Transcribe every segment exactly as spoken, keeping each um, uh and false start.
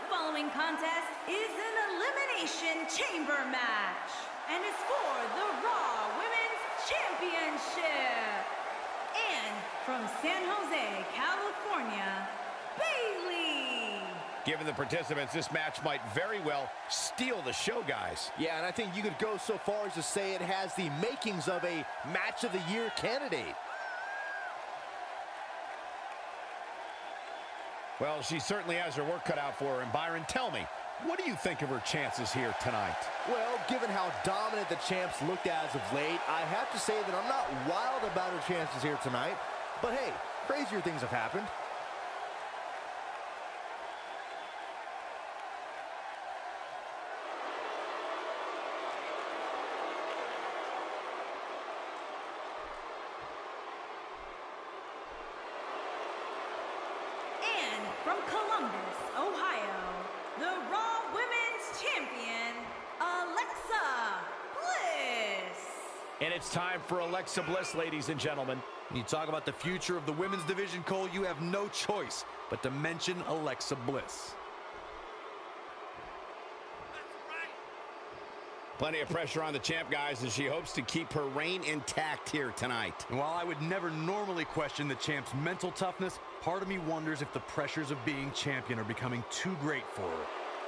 following contest is an Elimination Chamber match and is for the Raw Women's Championship. And from San Jose, California, Bayley. Given the participants, this match might very well steal the show, guys. Yeah, and I think you could go so far as to say it has the makings of a Match of the Year candidate. Well, she certainly has her work cut out for her. And Byron, tell me, what do you think of her chances here tonight? Well, given how dominant the champs looked as of late, I have to say that I'm not wild about her chances here tonight. But hey, crazier things have happened. From Columbus, Ohio, the Raw Women's Champion, Alexa Bliss. And it's time for Alexa Bliss, ladies and gentlemen. When you talk about the future of the women's division, Cole, you have no choice but to mention Alexa Bliss. Plenty of pressure on the champ, guys, as she hopes to keep her reign intact here tonight. And while I would never normally question the champ's mental toughness, part of me wonders if the pressures of being champion are becoming too great for her.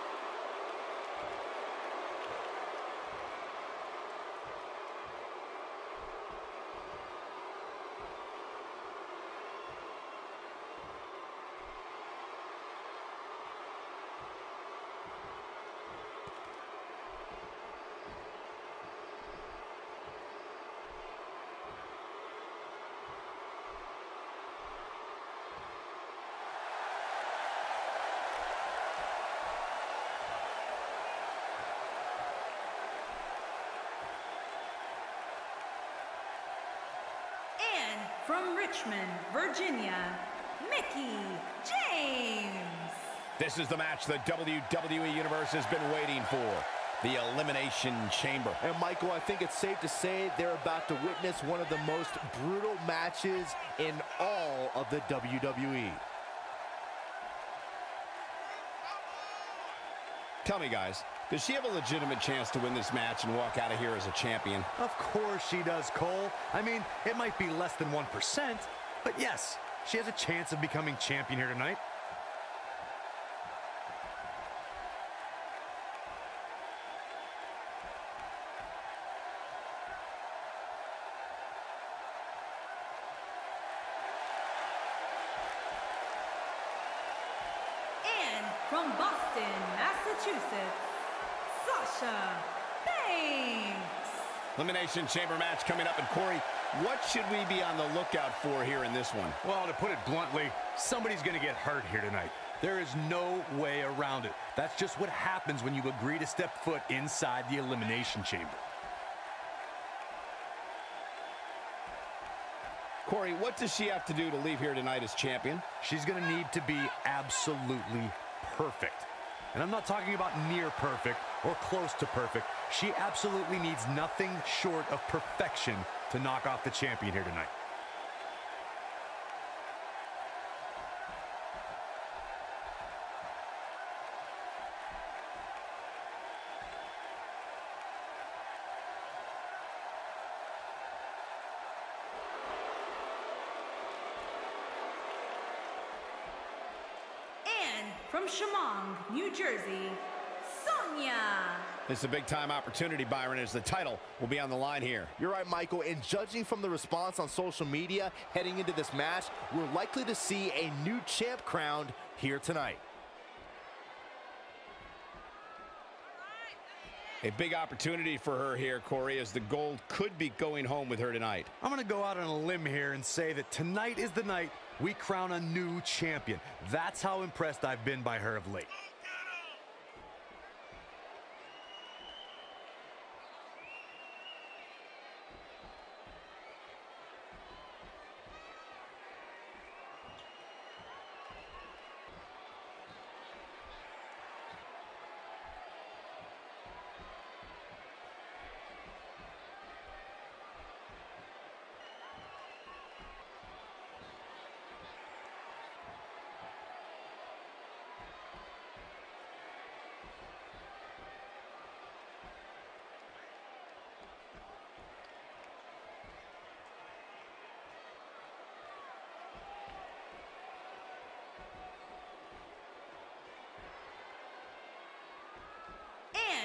From Richmond, Virginia, Mickie James. This is the match the W W E Universe has been waiting for. The Elimination Chamber. And Michael, I think it's safe to say they're about to witness one of the most brutal matches in all of the W W E. Tell me, guys, does she have a legitimate chance to win this match and walk out of here as a champion? Of course she does, Cole. I mean, it might be less than one percent, but yes, she has a chance of becoming champion here tonight. From Boston, Massachusetts, Sasha Banks. Elimination Chamber match coming up. And Corey, what should we be on the lookout for here in this one? Well, to put it bluntly, somebody's going to get hurt here tonight. There is no way around it. That's just what happens when you agree to step foot inside the Elimination Chamber. Corey, what does she have to do to leave here tonight as champion? She's going to need to be absolutely perfect. And I'm not talking about near perfect or close to perfect. She absolutely needs nothing short of perfection to knock off the champion here tonight. From Chemung, New Jersey, Sonya. This is a big-time opportunity, Byron, as the title will be on the line here. You're right, Michael, and judging from the response on social media heading into this match, we're likely to see a new champ crowned here tonight. A big opportunity for her here, Corey, as the gold could be going home with her tonight. I'm going to go out on a limb here and say that tonight is the night we crown a new champion. That's how impressed I've been by her of late.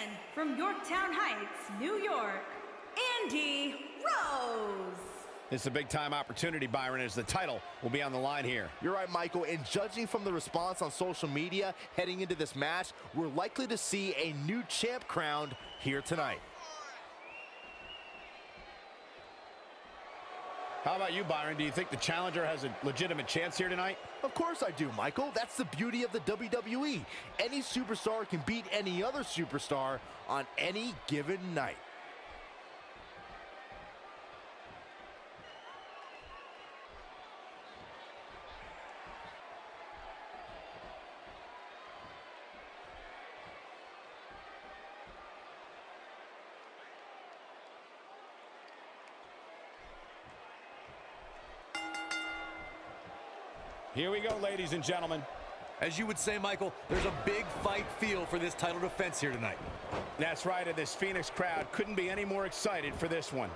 from Yorktown Heights, New York, Andy Rose. It's a big-time opportunity, Byron, as the title will be on the line here. You're right, Michael, and judging from the response on social media heading into this match, we're likely to see a new champ crowned here tonight. How about you, Byron? Do you think the challenger has a legitimate chance here tonight? Of course I do, Michael. That's the beauty of the W W E. Any superstar can beat any other superstar on any given night. Here we go, ladies and gentlemen. As you would say, Michael, there's a big fight feel for this title defense here tonight. That's right, and this Phoenix crowd couldn't be any more excited for this one.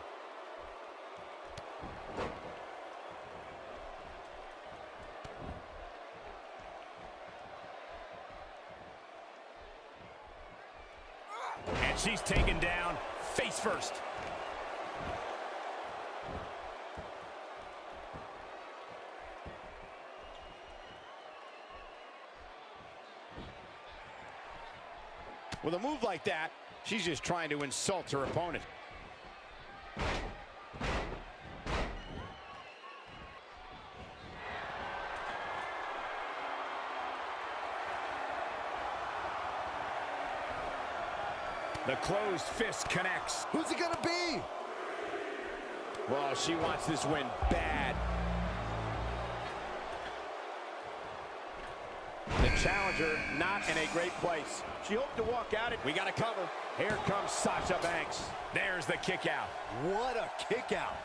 And she's taken down face first. With a move like that, she's just trying to insult her opponent. The closed fist connects. Who's it gonna be? Well, she wants this win bad. The challenger not in a great place. She hoped to walk out it. We got to cover. Here comes Sasha Banks. There's the kick out. What a kick out.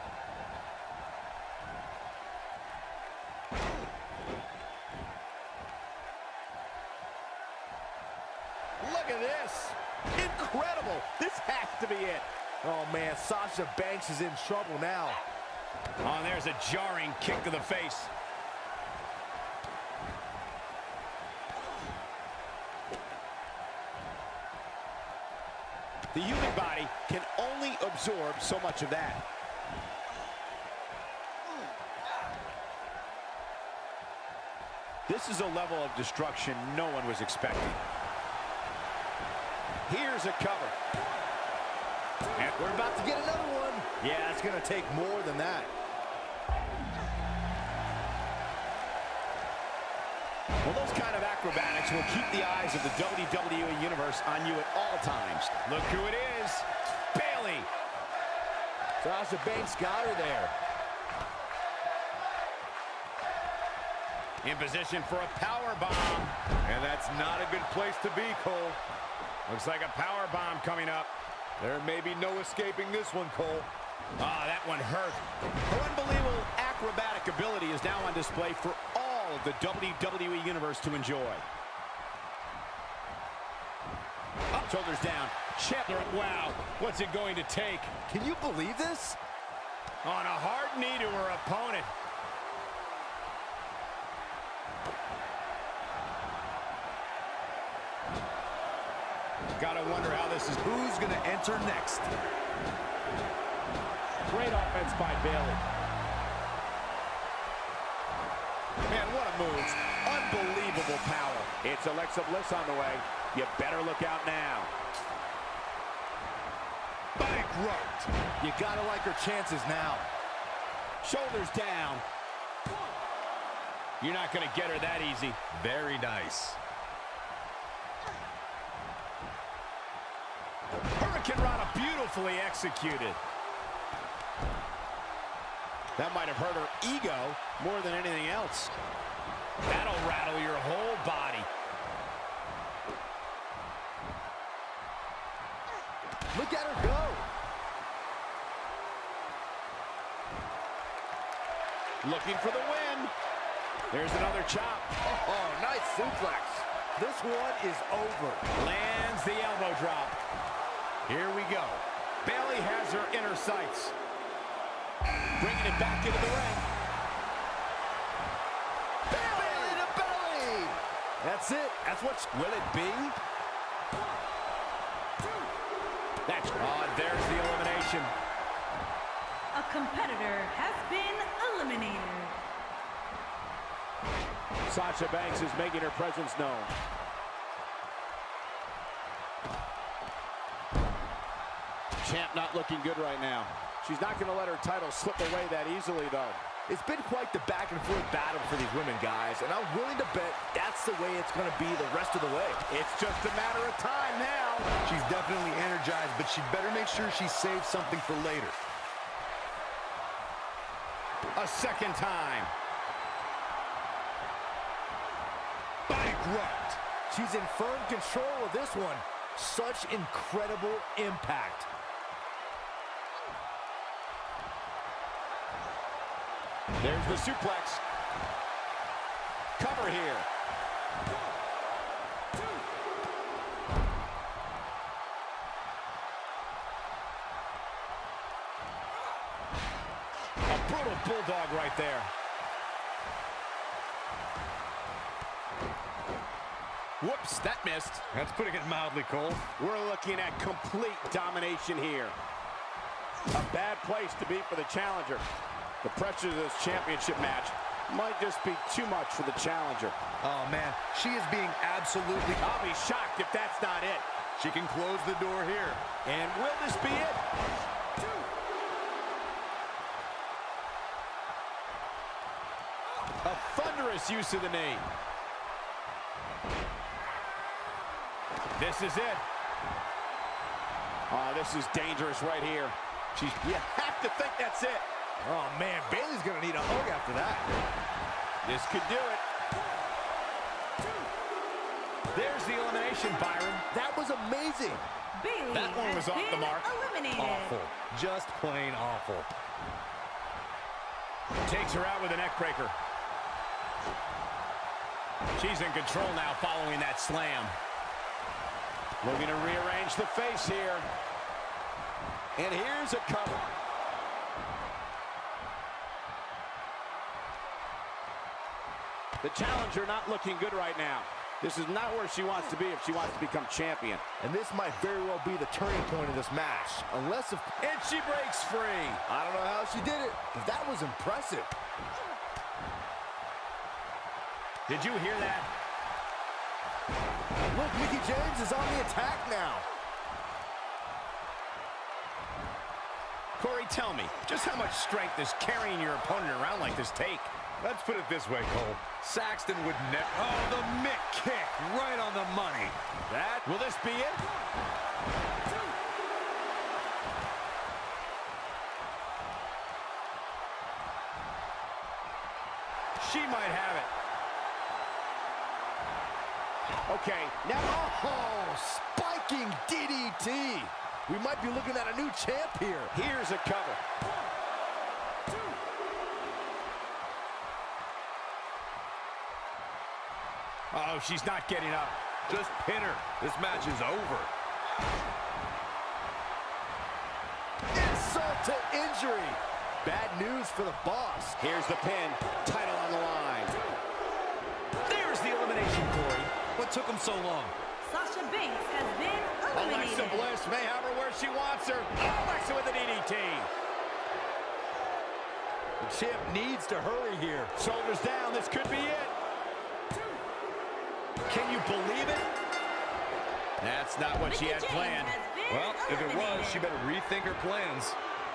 Look at this. Incredible. This has to be it. Oh, man, Sasha Banks is in trouble now. Oh, and there's a jarring kick to the face. The human body can only absorb so much of that. This is a level of destruction no one was expecting. Here's a cover. And we're about to get another one. Yeah, it's going to take more than that. Well, those kind of acrobatics will keep the eyes of the W W E Universe on you at all times. Look who it is. Bayley. Sasha Banks got her there. In position for a power bomb. And that's not a good place to be, Cole. Looks like a power bomb coming up. There may be no escaping this one, Cole. Ah, that one hurt. Her unbelievable acrobatic ability is now on display for all of the W W E Universe to enjoy. Up, shoulders down. Chandler, wow, what's it going to take? Can you believe this? On a hard knee to her opponent. Gotta wonder how this is. Who's going to enter next? Great offense by Bayley. Man, what a move. Unbelievable power. It's Alexa Bliss on the way. You better look out now. Bankrupt. You gotta like her chances now. Shoulders down. You're not gonna get her that easy. Very nice. Hurricane Rana beautifully executed. That might have hurt her ego more than anything else. That'll rattle your whole body. Look at her go. Looking for the win. There's another chop. Oh, nice suplex. This one is over. Lands the elbow drop. Here we go. Bayley has her inner sights. Bringing it back into the ring. Belly to belly. That's it. That's what. Will it be? One, two. That's, oh, and there's the elimination. A competitor has been eliminated. Sasha Banks is making her presence known. Champ not looking good right now. She's not going to let her title slip away that easily, though. It's been quite the back and forth battle for these women, guys, and I'm willing to bet that's the way it's going to be the rest of the way. It's just a matter of time now. She's definitely energized, but she'd better make sure she saves something for later. A second time. Bankrupt. She's in firm control of this one. Such incredible impact. There's the suplex. Cover here. A brutal bulldog right there. Whoops, that missed. That's putting it mildly, Cole. We're looking at complete domination here. A bad place to be for the challenger. The pressure of this championship match might just be too much for the challenger. Oh, man, she is being absolutely... I'll be shocked if that's not it. She can close the door here. And will this be it? A thunderous use of the knee. This is it. Oh, this is dangerous right here. She's, you have to think that's it. Oh, man, Bayley's going to need a hug after that. This could do it. There's the elimination, Byron. That was amazing. Bayley That one was has off the been mark. eliminated. Awful. Just plain awful. Takes her out with a neck breaker. She's in control now following that slam. Looking to rearrange the face here. And here's a cover. The challenger not looking good right now. This is not where she wants to be if she wants to become champion. And this might very well be the turning point of this match. Unless if... And she breaks free. I don't know how she did it, but that was impressive. Did you hear that? Look, Mickie James is on the attack now. Corey, tell me, just how much strength does carrying your opponent around like this take? Let's put it this way, Cole. Saxton would never... Oh, the Mick kick right on the money. That, will this be it? She might have it. Okay, now, Oh, spiking D D T. We might be looking at a new champ here. here's a cover. Uh oh, she's not getting up. Just pin her. This match is over. Insult to injury. Bad news for the boss. Here's the pin, title on the line. There's the elimination, Corey. What took him so long? Sasha Banks has been eliminated. Alexa Bliss may have her where she wants her. Alexa with an D D T. The champ needs to hurry here. Shoulders down, this could be it. Can you believe it? That's not what she Mickie had James planned. has been Well, if it was, eliminated. she better rethink her plans.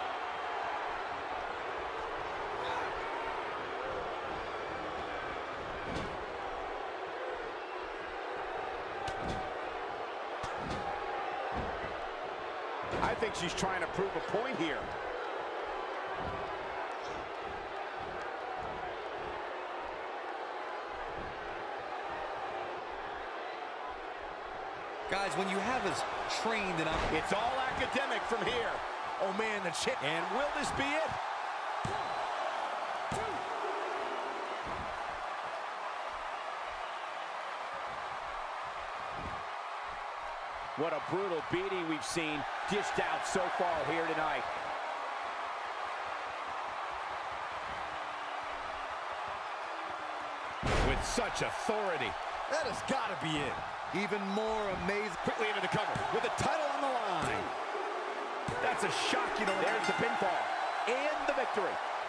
I think she's trying to prove a point here. Guys, when you have as trained and I'm... It's all academic from here. Oh, man, the champ. And will this be it? What a brutal beating we've seen dished out so far here tonight. With such authority. That has got to be it. Even more amazing. Quickly into the cover with the title on the line. That's a shocking elimination. There's the pinfall and the victory.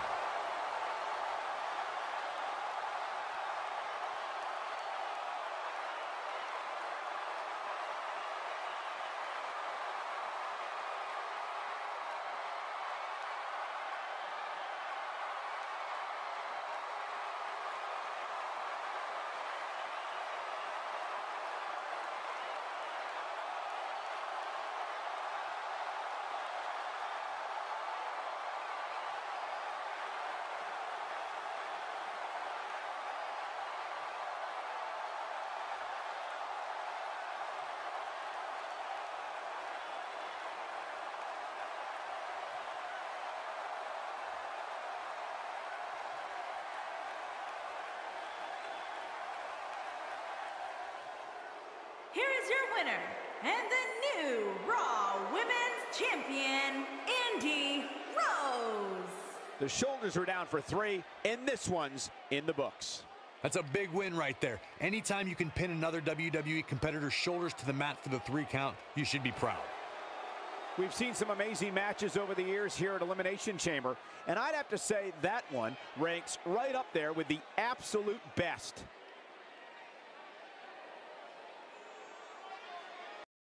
Here is your winner, and the new Raw Women's Champion, Indi Rose. The shoulders are down for three, and this one's in the books. That's a big win right there. Anytime you can pin another W W E competitor's shoulders to the mat for the three count, you should be proud. We've seen some amazing matches over the years here at Elimination Chamber, and I'd have to say that one ranks right up there with the absolute best.